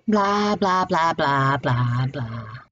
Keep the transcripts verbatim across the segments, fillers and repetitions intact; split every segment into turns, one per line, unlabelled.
Bla, bla, bla, bla, bla, bla.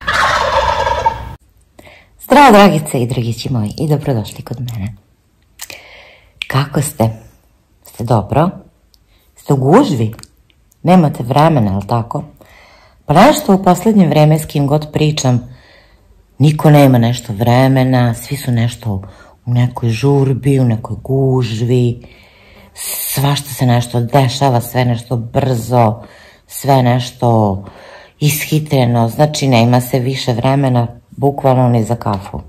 Zdravo, dragice i dragići moji, i dobrodošli kod mene. Kako ste? Ste dobro? Ste u gužvi? Nemate vremena, ali tako? Pa nešto u poslednje vreme s kim god pričam, niko nema nešto vremena, svi su nešto u nekoj žurbi, u nekoj gužvi, svašta se nešto dešava, sve nešto brzo, sve nešto ishitreno, znači nema se više vremena, bukvalno ni za kafu.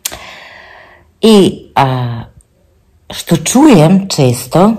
I a, što čujem često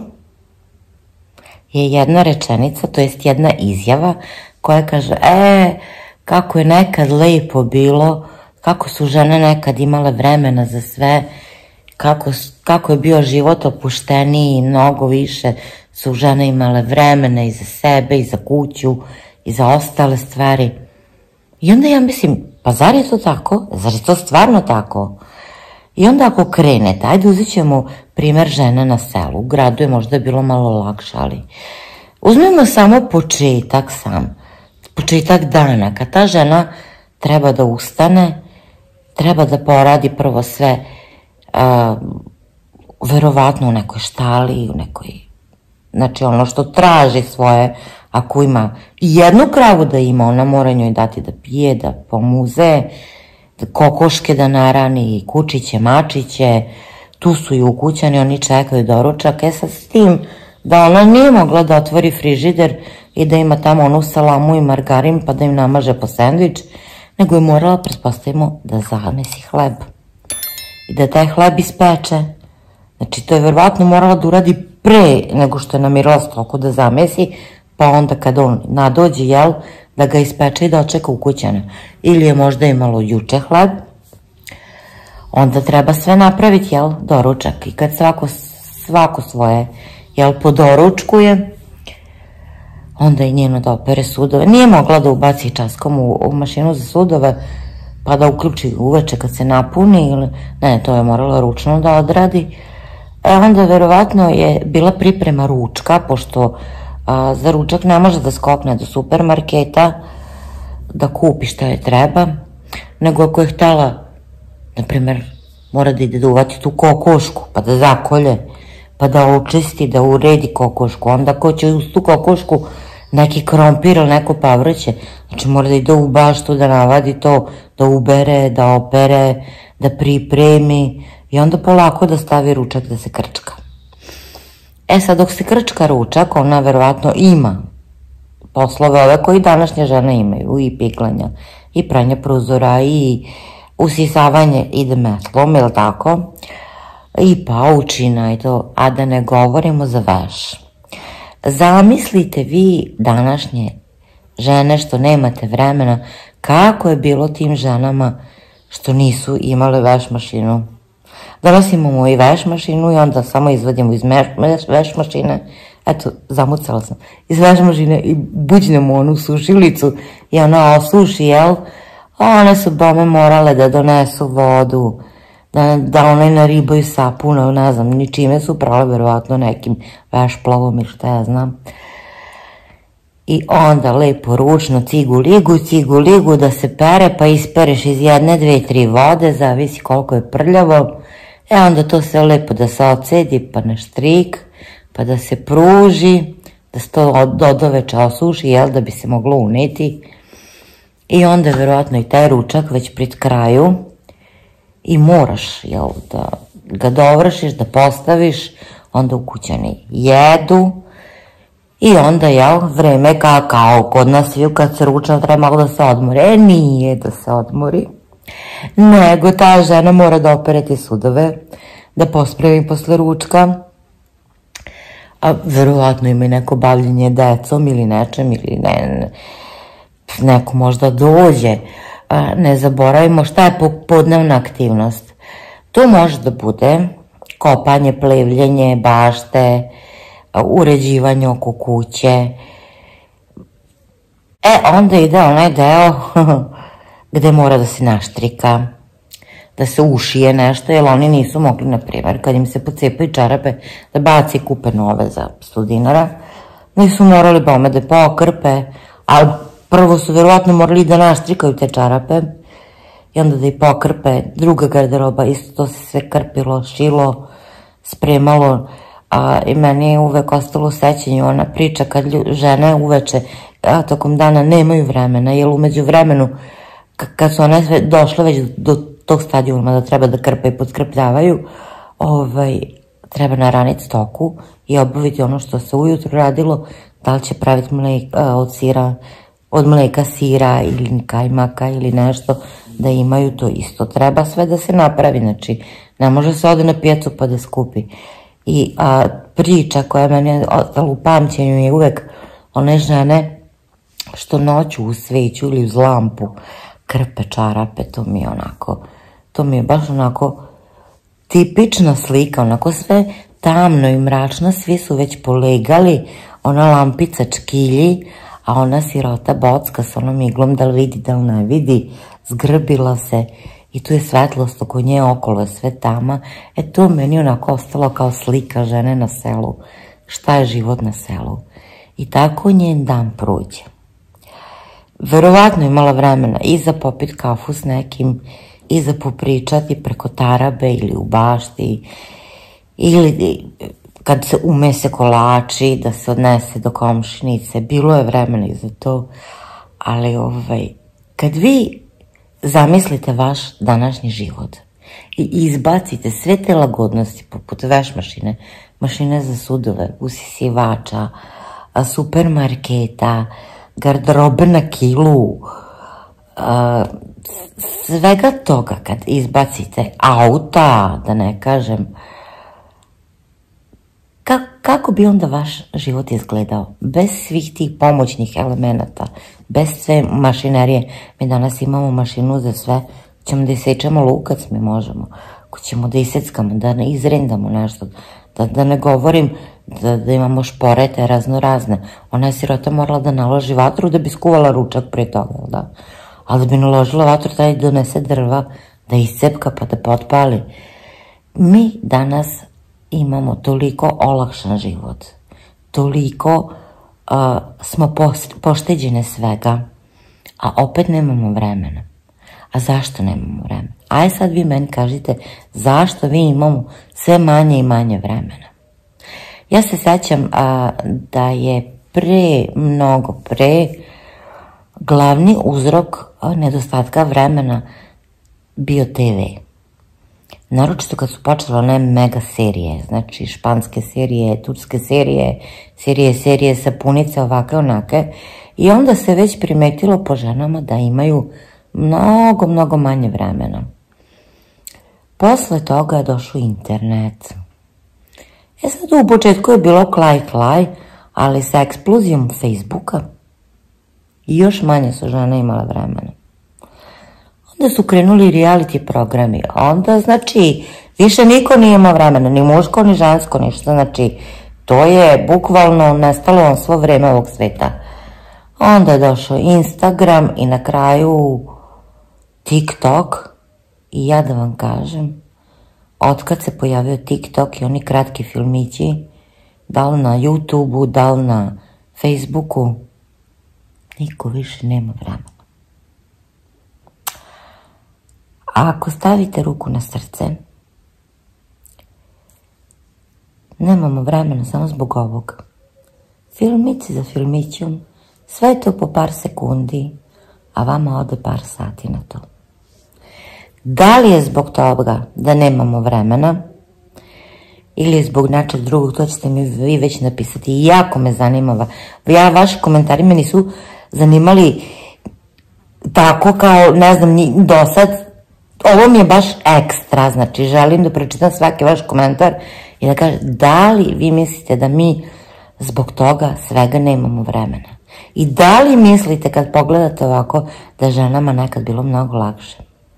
je jedna rečenica, to jest jedna izjava koja kaže, e, kako je nekad lepo bilo, kako su žene nekad imale vremena za sve, kako, kako je bio život opušteniji i mnogo više su žene imale vremena i za sebe, i za kuću, i za ostale stvari. I onda ja mislim, pa zar je to tako? Zar je to stvarno tako? I onda ako krenete, ajde uzet ćemo primer žena na selu. U gradu je možda bilo malo lakše, ali uzmemo samo početak sam, početak dana, kad ta žena treba da ustane, treba da poradi prvo sve, uh, verovatno u nekoj štali, u nekoj, znači ono što traži svoje, ako ima i jednu kravu da ima, ona mora njoj dati da pije, da pomuze, da kokoške da narani, kučiće, mačiće, tu su i ukućani, oni čekaju doručak, e sad s tim da ona nije mogla da otvori frižider i da ima tamo onu salamu i margarin pa da im namaže po sendvič, nego je morala, pretpostavimo, da zamesi hleb i da taj hleb ispeče. Znači to je verovatno morala da uradi pre nego što je namirala stoku da zamesi, pa onda kada on nadođe, jel, da ga ispeče i da očeka ukućana. Ili je možda imalo juče hleb, onda treba sve napraviti, jel, doručak. I kad svako, svako svoje, jel, podoručkuje, onda je njeno da opere sudove. Nije mogla da ubaci časkom u, u mašinu za sudove, pa da uključi uveče kad se napuni, ili, ne, to je morala ručno da odradi. E onda verovatno je bila priprema ručka, pošto a, za ručak ne može da skokne do supermarketa, da kupi šta je treba, nego ako je htela, na primer, mora da ide da uvati tu kokošku, pa da zakolje, pa da očisti, da uredi kokošku, onda ko će uz tu kokošku neki krompir ili neko povrće, znači mora da ide u baštu, da navadi to, da ubere, da opere, da pripremi i onda polako da stavi ručak da se krčka. E sad, dok se krčka ručak, ona verovatno ima poslove ove koji današnje žene imaju, i piklanja, i pranje prozora, i usisavanje ide metlom, ili tako, i paučina i to, a da ne govorimo za veš. Zamislite vi današnje žene što nemate vremena, kako je bilo tim ženama što nisu imale veš mašinu. Danas imamo i veš mašinu i onda samo izvadimo iz veš mašine, eto, zamucala sam, iz veš mašine i buđnemo onu sušilicu i ona osuši, jel? A one su bome morale da donesu vodu, da, da one naribaju sapuna, ne znam, ni čime su prale, verovatno nekim veš plovom ili šta ja znam. I onda lepo ručno cigu ligu, cigu ligu da se pere, pa ispereš iz jedne, dve, tri vode, zavisi koliko je prljavo. E onda to sve lepo da se ocedi, pa na štrik, pa da se pruži, da se to do doveče osuši, jel, da bi se moglo uneti. I onda je verovatno i taj ručak već pred kraju i moraš, jel, da ga dovršiš, da postaviš, onda ukućani jedu i onda, jel, vreme kao, kao kod nas svi kad se ruča treba malo da se odmori. E, nije da se odmori, nego ta žena mora da opere te sudove, da pospremi posle ručka, a verovatno ima i neko bavljenje decom ili nečem, ili ne, neko možda dođe. Ne zaboravimo šta je popodnevna aktivnost. To može da bude kopanje, plevljenje, bašte, uređivanje oko kuće. E, onda ide onaj deo gde mora da se naštrika, da se ušije nešto, jer oni nisu mogli, na primjer, kad im se pocepaju čarape, da baci kupe nove za sto dinara, nisu morali bome da pokrpe, ali prvo su verovatno morali da naštrikaju te čarape i onda da ih pokrpe. Druga garderoba, isto to se sve krpilo, šilo, spremalo. I meni je uvek ostalo u sećanju ona priča kad žene uveče, a tokom dana nemaju vremena, jer umeđu vremenu, kad su one došle već do tog stadijuma da treba da krpe i podskrpljavaju, treba naraniti stoku i obaviti ono što se ujutru radilo, da li će praviti od sira, od mleka sira ili kajmaka ili nešto, da imaju to isto. Treba sve da se napravi, znači ne može se ode na pijacu pa da skupi. I priča koja meni je ostala u pamćenju je uvek one žene što noću u sveću ili uz lampu krpe čarape, to mi je onako, to mi je baš onako tipična slika, onako sve tamno i mračno, svi su već polegali, ona lampica čkilji, a ona sirota bocka s onom iglom da li vidi, da li ne vidi, zgrbila se i tu je svetlost oko nje, okolo je sve tama. E to meni onako ostalo kao slika žene na selu, šta je život na selu. I tako njen dan prođe. Verovatno je imala vremena i za popit kafu s nekim, i za popričati preko tarabe ili u bašti, ili kad se umese kolači, da se odnese do komšinice, bilo je vremena i za to, ali kad vi zamislite vaš današnji život i izbacite sve te lagodnosti poput veš mašine, mašine za sudove, usisivača, supermarketa, garderobe na kilu, svega toga kad izbacite, auta, da ne kažem, kako bi onda vaš život izgledao? Bez svih tih pomoćnih elemenata, bez sve mašinerije. Mi danas imamo mašinu za sve, ćemo da isečemo lukac, mi možemo, ko ćemo da iseckamo, da ne izrendamo nešto, da ne govorim da imamo šporete razno razne. Ona je sirota morala da naloži vatru da bi skuvala ručak pre toga, da? Ali da bi naložila vatru, treba da donese drva, da iscepka pa da potpali. Mi danas imamo toliko olakšan život, toliko smo pošteđene svega, a opet nemamo vremena. A zašto nemamo vremena? Aj sad vi meni kažite zašto vi imamo sve manje i manje vremena. Ja se sećam da je pre, mnogo pre, glavni uzrok nedostatka vremena bio te ve. Naročito kad su počele one mega serije, znači španske serije, turske serije, serije, serije, sapunice, ovake, onake, i onda se već primetilo po ženama da imaju mnogo, mnogo manje vremena. Posle toga je došao internet. E sad u početku je bilo klaj, klaj, ali sa eksplozijom Facebooka još manje su žene imale vremena. Onda su krenuli reality programi, onda znači više niko nije imao vremena, ni muško, ni žensko, ništa, znači to je bukvalno nestalo vam svo vreme ovog sveta. Onda je došao Instagram i na kraju TikTok i ja da vam kažem, otkad se pojavio TikTok i oni kratki filmići, da li na YouTubeu, da li na Facebooku, niko više nema vremena. A ako stavite ruku na srce, nemamo vremena samo zbog ovog. Filmici za filmićom, sve je to po par sekundi, a vama ode par sati na to. Da li je zbog toga da nemamo vremena ili je zbog nečeg drugog, to ćete mi vi već napisati. Jako me zanima. Ja, vaši komentari me nisu zanimali tako kao, ne znam, do sad. Ovo mi je baš ekstra, znači želim da pročitam svaki vaš komentar i da kažem da li vi mislite da mi zbog toga svega nemamo vremena. I da li mislite kad pogledate ovako da je ženama nekad bilo mnogo lakše.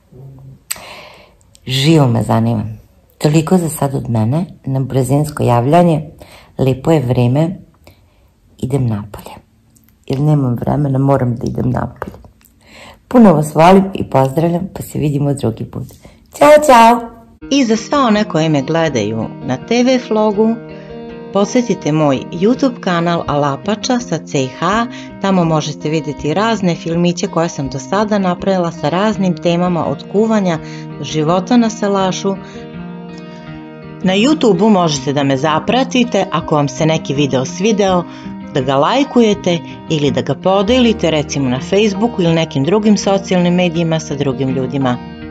Živo me zanima. Toliko za sad od mene, na brzinsko javljanje, lepo je vreme, idem napolje. Jer nemam vremena, moram da idem napolje. Puno vas volim i pozdravljam, pa se vidimo drugi put. Ćao, ćao!
I za sve one koje me gledaju na te ve Flogu,
Posjetite moj YouTube kanal Alapača sa C H, tamo možete vidjeti razne filmiće koje sam do sada napravila sa raznim temama od kuvanja do života na salašu. Na YouTubeu možete da me zapratite ako vam se neki video svideo, da ga lajkujete ili da ga podelite recimo na Facebooku ili nekim drugim socijalnim medijima sa drugim ljudima.